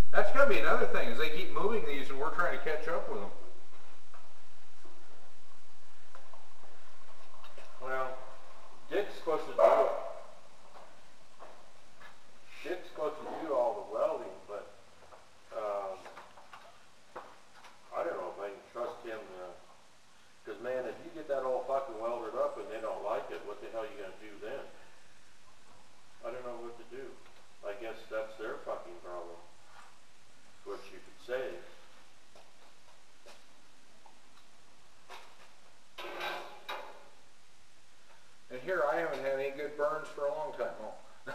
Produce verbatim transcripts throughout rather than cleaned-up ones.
That's going to be another thing, is they keep moving these and we're trying to catch up with them. Well, Dick's supposed to do it. Dick's supposed to do all the welding, but um, I don't know if I can trust him. Because, man, if you get that all fucking welded up and they don't like it, what the hell are you going to do then? I don't know what to do. I guess that's their fucking problem. What you could say. And here I haven't had any good burns for a long time. Oh.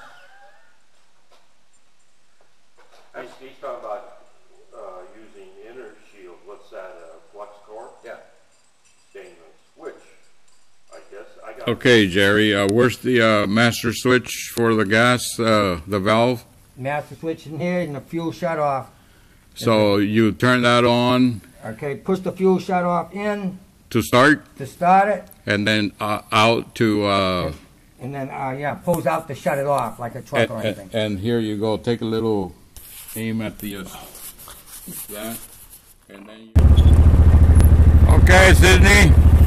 he's, he's talking about uh, using inner shield. What's that? Uh, flux core? Yeah. Stainless. Which, I guess, I got. Okay, Jerry. Uh, where's the uh, master switch for the gas? Uh, the valve. Master switch in here and the fuel shut off. So you turn that on. Okay, push the fuel shut off in. To start. To start it. And then uh, out to. Uh, and then, uh, yeah, pulls out to shut it off like a truck and, or anything. And, and here you go. Take a little aim at the. Uh, yeah. And then you. Okay, Sydney.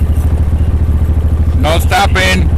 No stopping.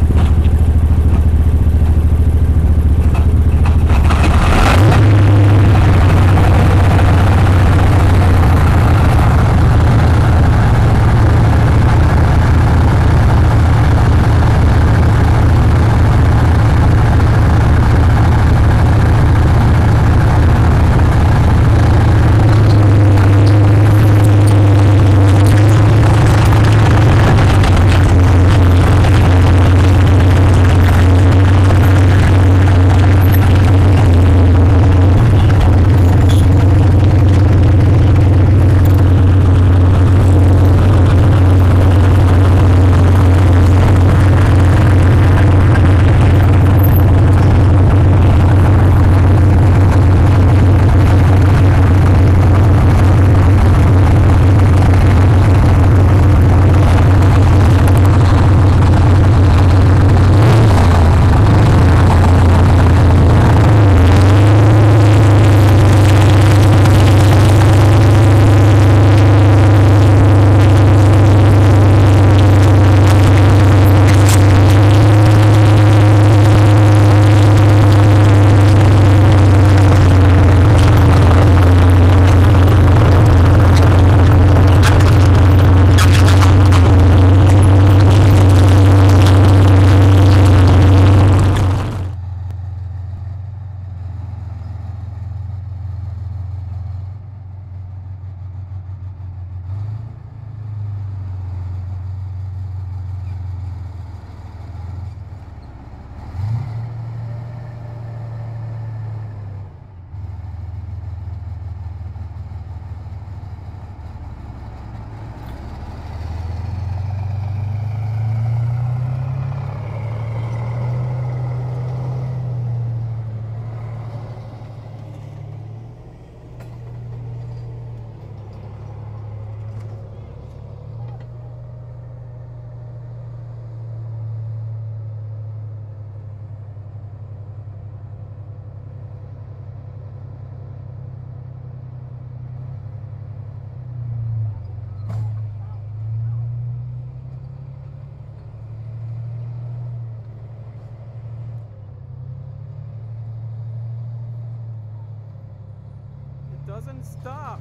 Doesn't stop.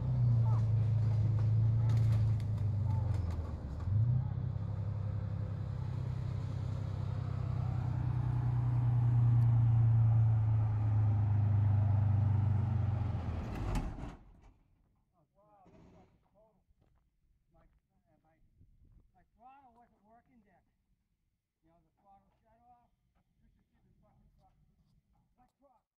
Throttle wasn't working, Dick. You know, the throttle shut off. You should see the fucking truck. That truck.